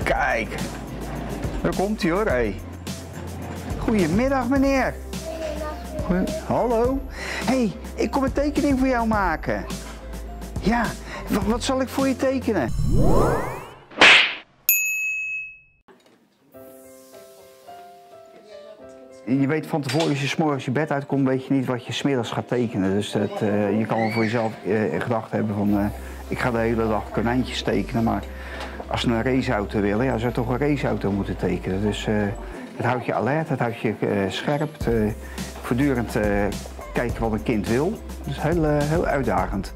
Kijk, daar komt hij hoor. Hey. Goedemiddag meneer. Hallo. Hey, ik kom een tekening voor jou maken. Ja, wat zal ik voor je tekenen? Je weet van tevoren, als je 's morgens je bed uitkomt, weet je niet wat je 's middags gaat tekenen. Dus je kan wel voor jezelf in gedachten hebben van, ik ga de hele dag konijntjes tekenen, maar als ze een raceauto willen, ja, zou je toch een raceauto moeten tekenen. Dus het houdt je alert, het houdt je scherp, voortdurend kijken wat een kind wil. Dus heel uitdagend.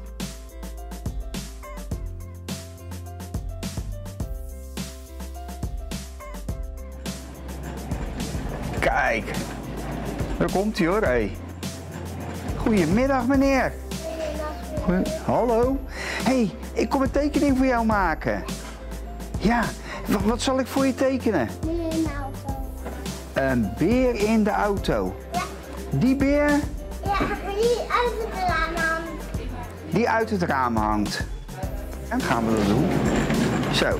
Kijk, daar komt hij hoor. Hey. Goedemiddag meneer. Hallo. Hey, ik kom een tekening voor jou maken. Ja, wat zal ik voor je tekenen? Beer in de auto. Een beer in de auto. Ja. Die beer? Ja, die uit het raam hangt. Die uit het raam hangt. En gaan we dat doen. Zo.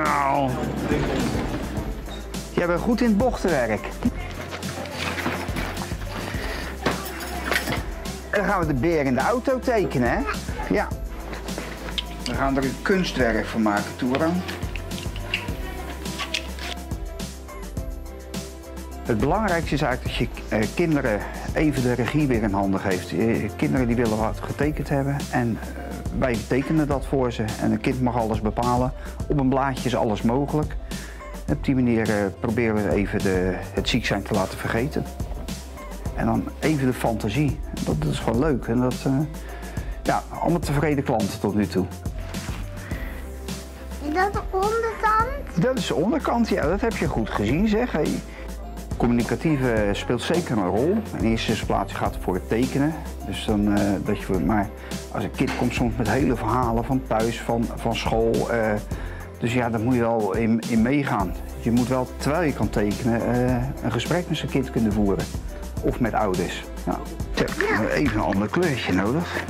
Jij bent goed in het bochtenwerk. En dan gaan we de beer in de auto tekenen, hè? Ja. We gaan er een kunstwerk van maken, Toeran. Het belangrijkste is eigenlijk dat je kinderen even de regie weer in handen geeft. Kinderen die willen wat getekend hebben en wij tekenen dat voor ze. En een kind mag alles bepalen. Op een blaadje is alles mogelijk. En op die manier proberen we even het ziek zijn te laten vergeten. En dan even de fantasie. Dat is gewoon leuk. En dat, ja, allemaal tevreden klanten tot nu toe. Is dat de onderkant? Dat is de onderkant, ja, dat heb je goed gezien zeg. Hey. Communicatieve speelt zeker een rol. In eerste plaats gaat het voor het tekenen. Dus dan, maar als een kind komt soms met hele verhalen van thuis, van school. Dus ja, daar moet je wel in meegaan. Je moet wel, terwijl je kan tekenen, een gesprek met zijn kind kunnen voeren. Of met ouders. Nou, even een ander kleurtje nodig.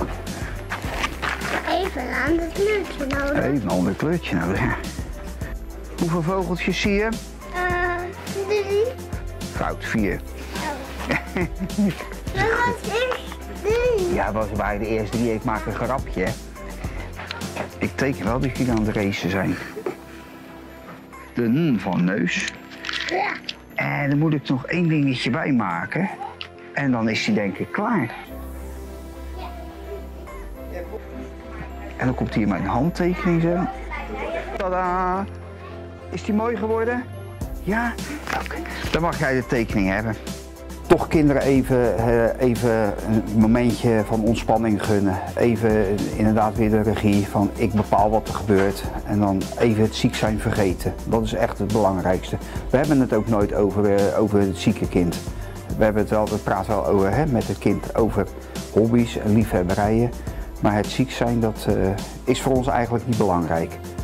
Even een ander kleurtje nodig. Even een ander kleurtje nodig, ja. Hoeveel vogeltjes zie je? 3. Fout, 4. Dat was eerst 3. Ja, dat waren de eerste 3. Ik maak een grapje. Ik teken wel dat jullie aan het racen zijn. De N van neus. Ja. En dan moet ik nog één dingetje bij maken. En dan is die denk ik klaar. En dan komt hier mijn handtekening zo. Tada! Is die mooi geworden? Ja? Oké. Dan mag jij de tekening hebben. Toch kinderen even een momentje van ontspanning gunnen. Even inderdaad weer de regie van ik bepaal wat er gebeurt. En dan even het ziek zijn vergeten. Dat is echt het belangrijkste. We hebben het ook nooit over het zieke kind. We praten wel over, met het kind over hobby's en liefhebberijen. Maar het ziek zijn, dat is voor ons eigenlijk niet belangrijk.